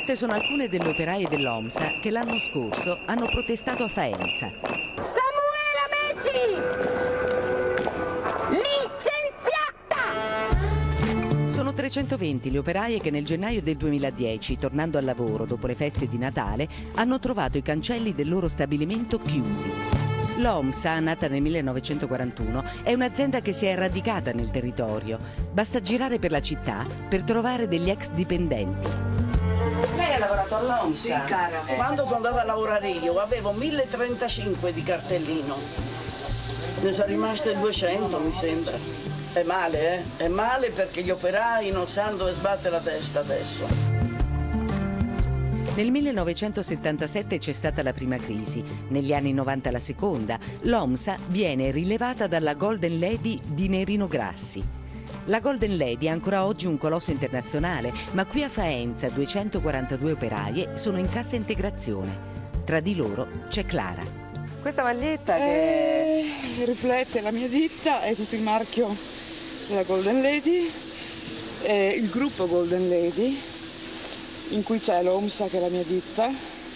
Queste sono alcune delle operaie dell'OMSA che l'anno scorso hanno protestato a Faenza. Samuela Meci! Licenziata! Sono 320 le operaie che nel gennaio del 2010, tornando al lavoro dopo le feste di Natale, hanno trovato i cancelli del loro stabilimento chiusi. L'OMSA, nata nel 1941, è un'azienda che si è radicata nel territorio. Basta girare per la città per trovare degli ex dipendenti. Lei ha lavorato all'OMSA? Sì, cara. Quando sono andata a lavorare io avevo 1035 di cartellino. Ne sono rimaste 200, mi sembra. È male, eh? È male perché gli operai non sanno dove sbatte la testa adesso. Nel 1977 c'è stata la prima crisi, negli anni 90 la seconda. L'OMSA viene rilevata dalla Golden Lady di Nerino Grassi. La Golden Lady è ancora oggi un colosso internazionale, ma qui a Faenza 242 operaie sono in cassa integrazione. Tra di loro c'è Clara. Questa maglietta che riflette la mia ditta e tutto il marchio della Golden Lady, il gruppo Golden Lady, in cui c'è l'OMSA che è la mia ditta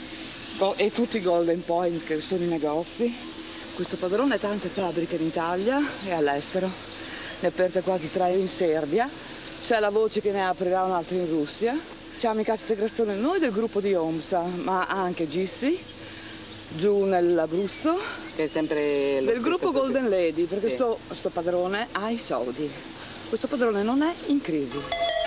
e tutti i Golden Point che sono i negozi. Questo padrone ha tante fabbriche in Italia e all'estero, ne ha aperte quasi 3 in Serbia, c'è la voce che ne aprirà un'altra in Russia. Siamo in cassa integrazione noi del gruppo di OMSA, ma anche Gissi, giù nell'Abruzzo, è sempre del gruppo Golden Lady, perché sì. sto padrone ha i soldi. Questo padrone non è in crisi.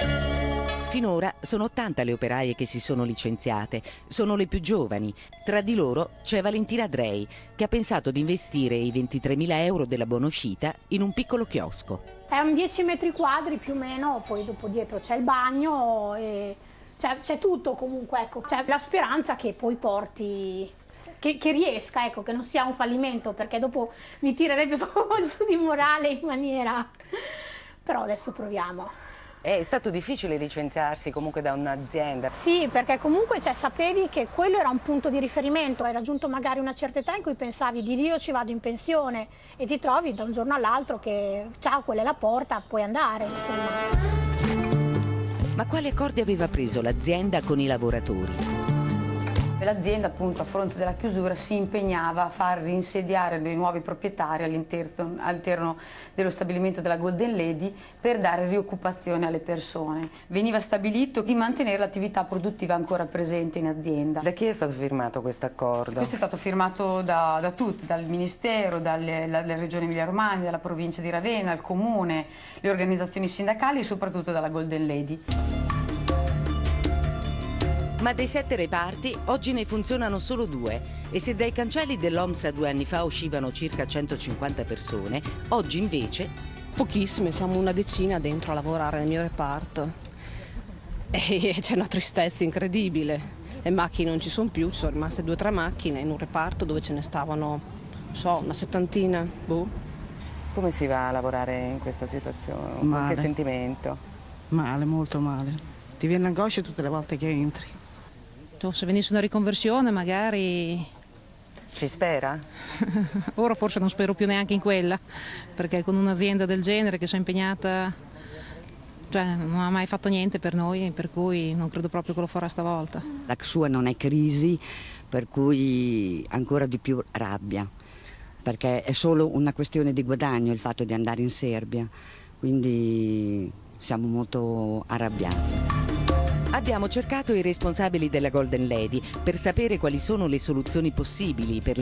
Finora sono 80 le operaie che si sono licenziate, sono le più giovani. Tra di loro c'è Valentina Drei, che ha pensato di investire i 23.000 euro della buonuscita in un piccolo chiosco. È un 10 metri quadri più o meno, poi dopo dietro c'è il bagno e c'è tutto comunque, ecco. C'è la speranza che poi porti, che riesca, ecco, che non sia un fallimento, perché dopo mi tirerebbe proprio giù di morale in maniera... Però adesso proviamo. È stato difficile licenziarsi comunque da un'azienda? Sì, perché comunque sapevi che quello era un punto di riferimento, hai raggiunto magari una certa età in cui pensavi di Dio ci vado in pensione e ti trovi da un giorno all'altro che ciao, quella è la porta, puoi andare, insomma. Ma quali accordi aveva preso l'azienda con i lavoratori? L'azienda appunto a fronte della chiusura si impegnava a far rinsediare dei nuovi proprietari all'interno dello stabilimento della Golden Lady per dare rioccupazione alle persone. Veniva stabilito di mantenere l'attività produttiva ancora presente in azienda. Da chi è stato firmato questo accordo? Questo è stato firmato da tutti, dal Ministero, dalla Regione Emilia-Romagna, dalla provincia di Ravenna, il Comune, le organizzazioni sindacali e soprattutto dalla Golden Lady. Ma dei 7 reparti oggi ne funzionano solo 2 e se dai cancelli dell'OMSA 2 anni fa uscivano circa 150 persone, oggi invece... Pochissime, siamo una decina dentro a lavorare nel mio reparto e c'è una tristezza incredibile. Le macchine non ci sono più, ci sono rimaste 2 o 3 macchine in un reparto dove ce ne stavano, non so, una 70. Boh. Come si va a lavorare in questa situazione? Male. Che sentimento? Male, molto male. Ti viene angoscia tutte le volte che entri. Se venisse una riconversione magari... Ci spera? Ora forse non spero più neanche in quella, perché con un'azienda del genere che si è impegnata, cioè non ha mai fatto niente per noi, per cui non credo proprio che lo farà stavolta. La sua non è crisi, per cui ancora di più rabbia, perché è solo una questione di guadagno il fatto di andare in Serbia, quindi siamo molto arrabbiati. Abbiamo cercato i responsabili della Golden Lady per sapere quali sono le soluzioni possibili per